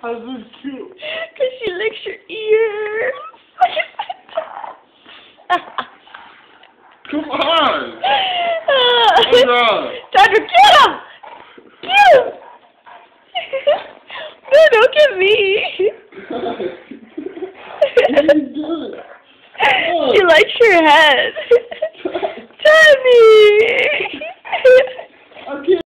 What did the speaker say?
How's this cute? Because she licks your ears. Come on! Oh God! Sandra, get him! Get him! No, don't get me. What are you doing? She likes your head. Tommy!